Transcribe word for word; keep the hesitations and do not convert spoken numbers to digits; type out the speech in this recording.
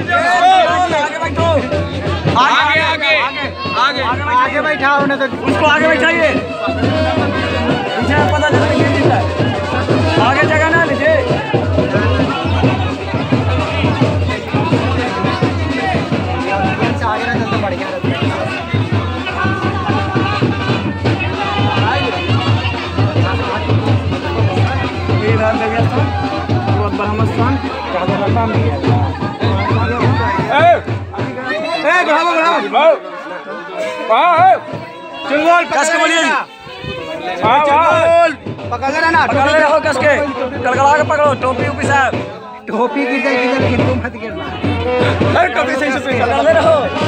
आगे आगे आगे आगे बैठा उन्हें तो उसको आगे बैठाइए, पीछे पता चल रहा है, आगे जगह ना लीजिए। आगे रहता तो बढ़िया रहता। इधर ले गया था ब्रह्म स्थान क्या बोलता है। ए बढ़ाओ बढ़ाओ हां चुंगल कस के बोलिए। हां हां पकड़ लेना ना, पकड़ ले हो कस के, कड़कड़ा के पकड़ो। टोपी ऊपी साहब, टोपी गिर जाए, किधर गिर, तुम मत गिरना। अरे टोपी सही से पकड़ ले रहो।